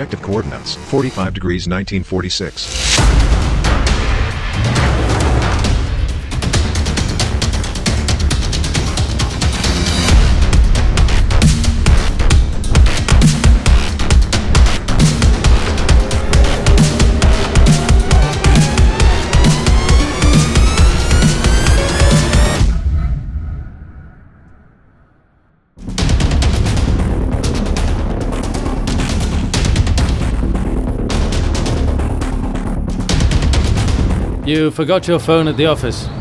Objective coordinates, 45 degrees 1946. You forgot your phone at the office.